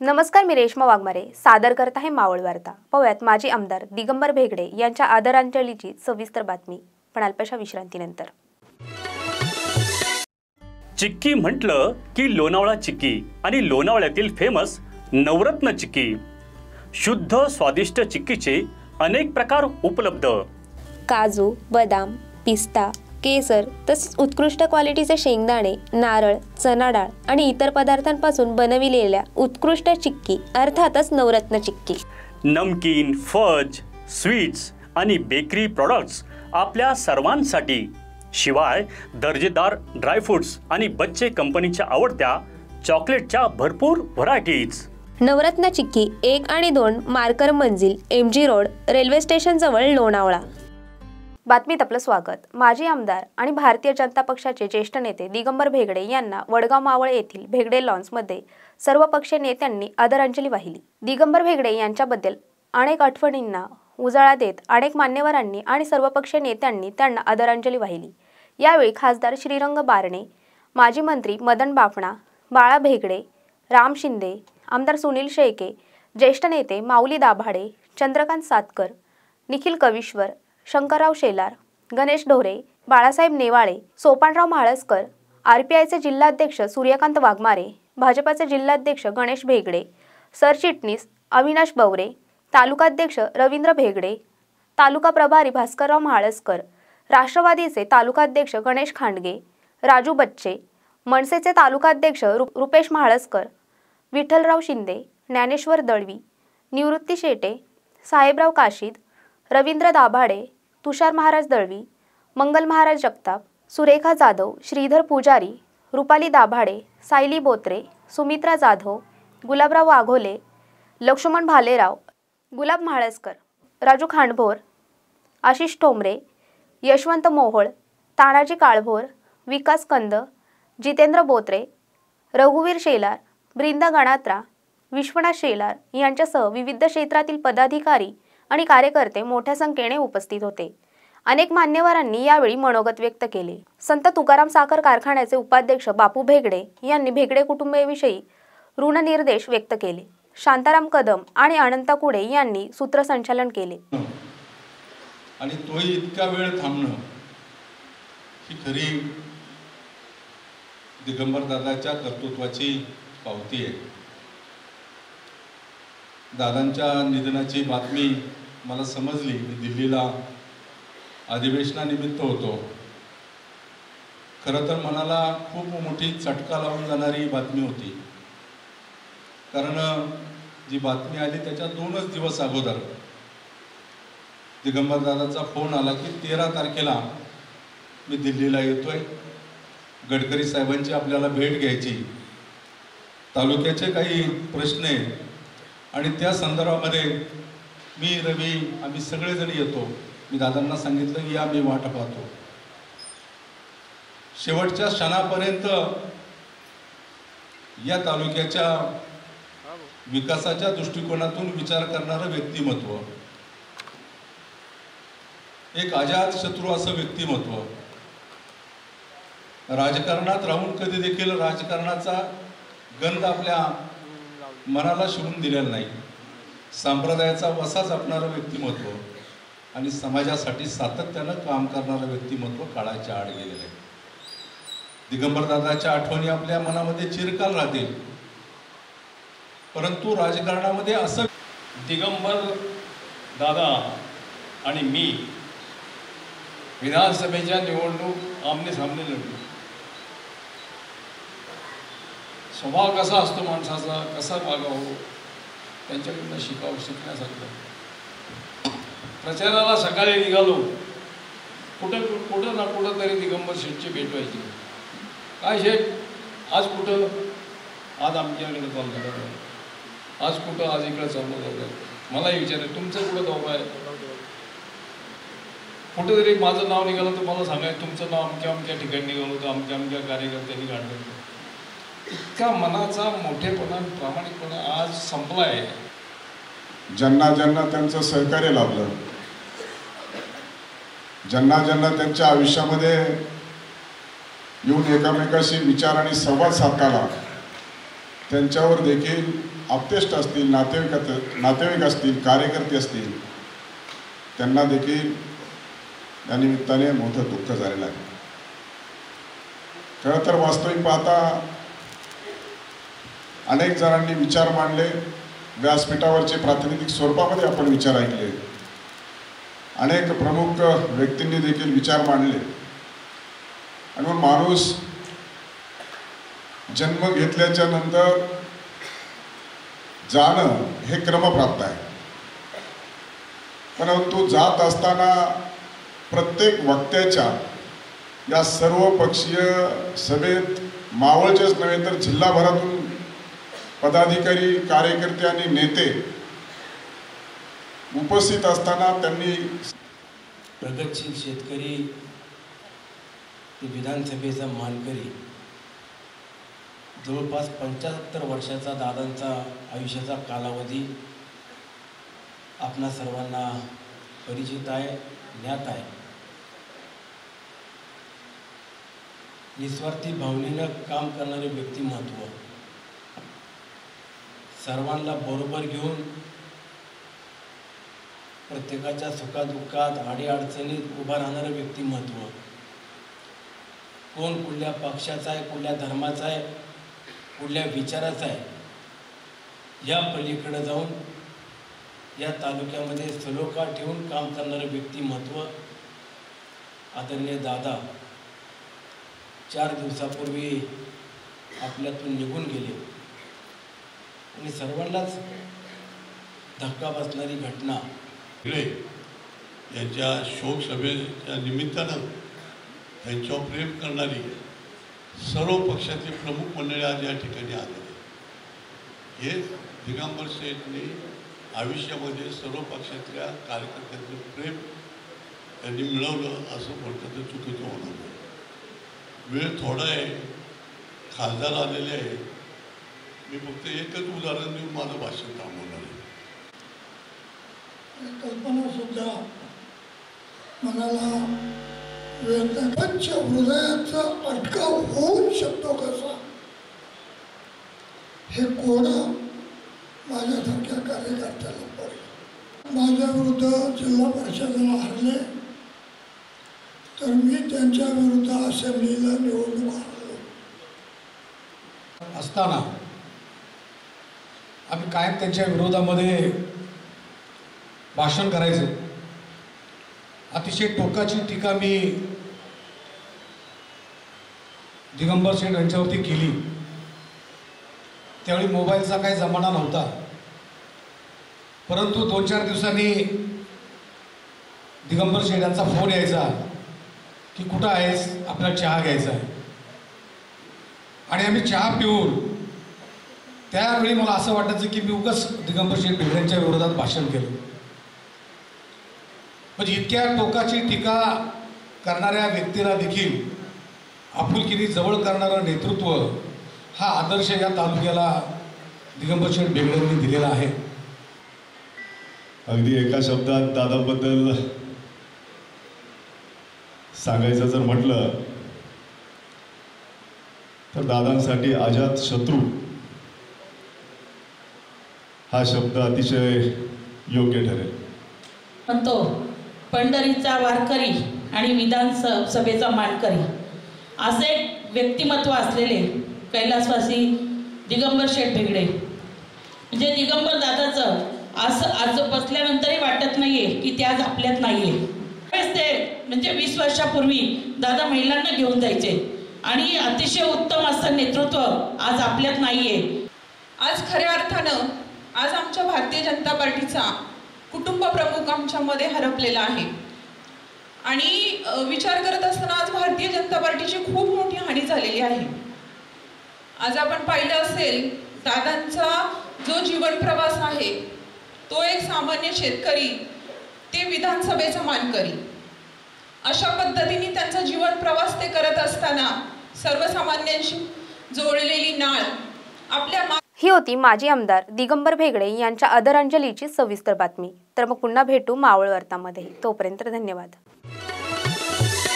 नमस्कार, मी रेश्मा वाघमारे सादर करत आहे मावळ वार्ता। पाहूयात माजी आमदार दिगंबर भेगडे यांच्या आदरांजलीची सविस्तर बातमी, पण अल्पशा विश्रांतीनंतर। चिक्की म्हटलं की लोणावळा चिक्की आणि लोणावळ्यातील फेमस नवरत्न चिक्की। शुद्ध स्वादिष्ट चिक्कीचे अनेक प्रकार उपलब्ध। काजू, बदाम, पिस्ता, केसर तसेच उत्कृष्ट क्वालिटीचे शेंगदाणे, नारळ, चना डाळ आणि इतर पदार्थांपासून बनविलेल्या उत्कृष्ट चिक्की अर्थातच नवरत्न चिक्की। नमकीन, फज, स्वीट्स आणि बेकरी प्रोडक्ट्स आपल्या सर्वांसाठी। शिवाय दर्जेदार ड्रायफ्रुट्स आणि बच्चे कंपनीच्या आवडत्या चॉकलेटच्या भरपूर व्हरायटीज। नवरत्न चिक्की 1 आणि 2 मार्कर मंजिल, MG रोड, रेल्वे स्टेशन जवळ, लोणावळा। बातमीत आपलं स्वागत। माजी आमदार आणि भारतीय जनता पक्षाचे ज्येष्ठ नेते दिगंबर भेगडे यांना वडगाव मावळ येथील भेगडे लॉन्समध्ये सर्वपक्षीय नेत्यांनी आदरांजली वाहिली। दिगंबर भेगडे यांच्याबद्दल अनेक आठवणींना उजाळा देत अनेक मान्यवरांनी आणि सर्वपक्षीय नेत्यांनी त्यांना आदरांजली वाहिली। यावेळी खासदार श्रीरंग बारणे, माजी मंत्री मदन बाफना, बाळा भेगडे, राम शिंदे, आमदार सुनील शेळके, ज्येष्ठ नेते माऊली दाभाडे, चंद्रकांत सातकर, निखिल कविश्वर, शंकरराव शेलार, गणेश ढोरे, बाळासाहेब नेवाळे, सोपानराव म्हाळसकर, RPIचे जिल्हाध्यक्ष सूर्यकांत वाघमारे, भाजपाचे जिल्हाध्यक्ष गणेश भेगडे, सरचिटणीस अविनाश बवरे, तालुकाध्यक्ष रवींद्र भेगडे, तालुका प्रभारी भास्करराव म्हाळसकर, राष्ट्रवादीचे तालुकाध्यक्ष गणेश खांडगे, राजू बच्चे, मनसेचे तालुकाध्यक्ष रुपेश म्हाळसकर, विठ्ठलराव शिंदे, ज्ञानेश्वर दळवी, निवृत्ती शेटे, साहेबराव काशीद, रवींद्र दाभाडे, तुषार महाराज दळवी, मंगल महाराज जगताप, सुरेखा जाधव, श्रीधर पुजारी, रुपाली दाभाडे, सायली बोत्रे, सुमित्रा जाधव, गुलाबराव वाघोले, लक्ष्मण भालेराव, गुलाब म्हाळसकर, राजू खांडभोर, आशिष ठोंबरे, यशवंत मोहोळ, तानाजी काळभोर, विकास कंद, जितेंद्र बोत्रे, रघुवीर शेलार, ब्रिंदा गणात्रा, विश्वनाथ शेलार यांच्यासह विविध क्षेत्रातील पदाधिकारी आणि कार्यकर्ते मोठ्या संख्येने उपस्थित होते। अनेक मान्यवरांनी यावेळी मनोगत व्यक्त केले। संत तुकाराम साखर कारखान्याचे उपाध्यक्ष बापू भेगडे यांनी भेगडे कुटुंबियाविषयी ऋणनिर्देश व्यक्त केले। शांताराम कदम आणि अनंता कुडे यांनी सूत्रसंचालन केले। आणि तोही इतका वेळ थांबणं ही खरी दिगंबर दादाच्या कर्तृत्वाची पावती आहे। दादांच्या निधनाची बातमी मला समजली, मी दिल्लीला अधिवेशनानिमित्त होतो। खरं तर मनाला खूप मोठी चटका लावून जाणारी बातमी होती, कारण जी बातमी आली त्याच्या 2च दिवस अगोदर दिगंबर दादाचा फोन आला की 13 तारखेला मी दिल्लीला येतोय, गडकरी साहेबांची आपल्याला भेट घ्यायची, तालुक्याचे काही प्रश्न आहेत आणि त्या संदर्भामध्ये मी, रवी, आम्ही सगळेजण येतो। मी दादांना सांगितलं की या, मी वाट पाहतो। शेवटच्या क्षणापर्यंत या तालुक्याच्या विकासाच्या दृष्टिकोनातून विचार करणारं व्यक्तिमत्व, एक अजात शत्रू असं व्यक्तिमत्व, राजकारणात राहून कधी देखील राजकारणाचा गंध आपल्या मनाला शिवून दिलेला नाही, संप्रदायाचा वसा जपणारं व्यक्तिमत्व आणि समाजासाठी सातत्यानं काम करणारं व्यक्तिमत्व काळाच्या आड गेलेलं आहे। दिगंबर दादाच्या आठवणी आपल्या मनामध्ये चिरकाल राहतील, परंतु राजकारणामध्ये असं दिगंबर दादा आणि मी विधानसभेच्या निवडणूक आमने सामने लढलो। स्वभाव कसा असतो माणसाचा, कसा वागावं, त्यांच्याकडनं शिकण्यासारखं। प्रचाराला सकाळी निघालो, कुठं ना कुठं तरी दिगंबर शेठची भेट व्हायची। काय शेठ, आज कुठं? आज आमच्याकडे चाललं, आज कुठं? आज इकडं चाललं जाऊ। मलाही विचारायचं, तुमचं कुठं जाऊ आहे? कुठेतरी माझं नाव निघालं तर मला सांगायचं, तुमचं नाव अमक्या अमक्या ठिकाणी निघालं होतं, अमक्या अमक्या कार्यकर्त्यांनी काढलं। इतका मनाचा मोठेपणा, प्रामाणिकपणा आज संपला आहे। ज्यांना ज्यांना त्यांचं सहकार्य लाभलं, ज्यांना ज्यांना त्यांच्या आयुष्यामध्ये येऊन एकमेकाशी विचार आणि संवाद साधला, त्यांच्यावर देखील आप्तेष्ट असतील, नातेवाईक असतील, कार्यकर्ते असतील, त्यांना देखील या निमित्ताने मोठं दुःख झालेलं आहे. खरं तर वास्तविक पाहता अनेक जणांनी विचार मांडले, व्यासपीठावरचे प्रातिनिधिक स्वरूपामध्ये आपण विचार ऐकले, अनेक प्रमुख व्यक्तींनी देखील विचार मांडले. आणि मग माणूस जन्म घेतल्याच्या नंतर जाणं हे क्रमप्राप्त आहे. परंतु जात असताना प्रत्येक वक्त्याच्या या सर्व पक्षीय सभेत मावळचेच नव्हे तर जिल्हाभरातून पदाधिकारी, कार्यकर्ते आणि नेते उपस्थित असताना त्यांनी प्रगतशील शेतकरी ते विधानसभेचा मानकरी जवळपास 75 वर्षाचा दादांचा आयुष्याचा कालावधी आपणा सर्वांना परिचित आहे, ज्ञात आहे. निस्वार्थी भावनेनं काम करणारे व्यक्तिमत्व, सर्वांना बरोबर घेऊन प्रत्येकाच्या सुखादुःखात अडीअडचणीत उभा राहणारं व्यक्तिमत्व. कोण कुठल्या पक्षाचा आहे, कुठल्या धर्माचा आहे, कुठल्या विचाराचा आहे, या पलीकडे जाऊन या तालुक्यामध्ये सलोखा ठेवून काम करणारं व्यक्तिमत्व आदरणीय दादा 4 दिवसापूर्वी आपल्यातून निघून गेले. आणि सर्वांनाच धक्का बसणारी घटना. यांच्या शोक सभेच्या निमित्तानं त्यांच्यावर प्रेम करणारी सर्व पक्षातले प्रमुख मंडळी आज या ठिकाणी आलेले. हे दिगंबर शेठने आयुष्यामध्ये सर्व पक्षातल्या कार्यकर्त्यांचं प्रेम त्यांनी मिळवलं असं म्हटलं तर चुकीचं होणार नाही. वेळ थोडा आहे, खासदार आलेले आहे. मी फक्त एकच उदाहरण देऊन माझं भाषण थांबवणार आहे. कल्पनासुद्धा मनाला व्यक्तीच्या हृदयाचा अटकाव होऊ शकतो कसा, हे कोणं माझ्यासारख्या कार्यकर्त्याला पडलं. माझ्या विरुद्ध जिल्हा परिषदेला हरले तर मी त्यांच्या विरुद्ध असेंब्लीला निवडणूक हरलो असताना आम्ही कायम त्यांच्या विरोधामध्ये भाषण करायचो. अतिशय टोकाची टीका मी दिगंबर शेठ यांच्यावरती केली. त्यावेळी मोबाईलचा काही जमाना नव्हता, परंतु 2-4 दिवसांनी दिगंबर शेठ यांचा फोन यायचा की कुठं आहेस, आपल्याला चहा घ्यायचा आहे. आणि आम्ही चहा पिऊन त्यावेळी मला असं वाटायचं की मी उगाच दिगंबर शेठ भिगडेंच्या विरोधात भाषण केलं. म्हणजे इतक्या टोकाची टीका करणाऱ्या व्यक्तीला देखील आपुलकीने जवळ करणारं नेतृत्व हा आदर्श या तालुक्याला दिगंबर शेठ भिगडेंनी दिलेला आहे. अगदी एका शब्दात दादाबद्दल सांगायचं जर म्हटलं तर दादांसाठी अजात शत्रू हा शब्द अतिशय योग्य ठरेल. म्हणतो पंढरीचा वारकरी आणि विधानसभेचा मानकरी असे व्यक्तिमत्व असलेले कैलासवासी दिगंबर शेठ भिगडे. म्हणजे दिगंबर दादाचं असं आज बसल्यानंतरही वाटत नाहीये की ते आज आपल्यात नाहीये. ते म्हणजे 20 वर्षापूर्वी दादा महिलांना घेऊन जायचे आणि अतिशय उत्तम असं नेतृत्व आज आपल्यात नाहीये. आज खऱ्या अर्थानं आज आमच्या भारतीय जनता पार्टीचा कुटुंब प्रमुख आमच्यामध्ये हरपलेला आहे. आणि विचार करत असताना आज भारतीय जनता पार्टीची खूप मोठी हानी झालेली आहे. आज आपण पाहिलं असेल दादांचा जो जीवन प्रवास आहे तो एक सामान्य शेतकरी ते विधानसभेचा मानकरी अशा पद्धतीने त्यांचा जीवन प्रवास ते करत असताना सर्वसामान्यांशी जोडलेली नाळ आपल्या. ही होती माजी आमदार दिगंबर भेगडे यांच्या आदरांजलीची सविस्तर बातमी. तर मग पुन्हा भेटू मावळ वार्तामध्ये. तोपर्यंत धन्यवाद.